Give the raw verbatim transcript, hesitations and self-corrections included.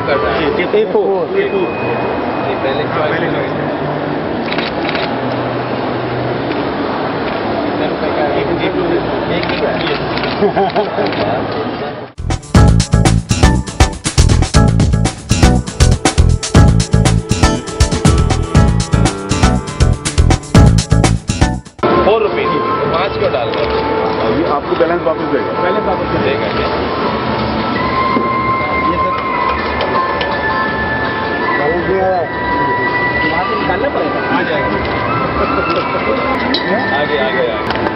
करना है। ए फोर ये पहले चॉइस एक ही फोर रुपीज पाँच क्यों डाल रहे हैं? ये आपको बैलेंस वापस देगा। बैलेंस वापस देगा क्या? हो गया वहाँ से निकालना पड़ेगा। आ जाएगा। आगे आगे आगे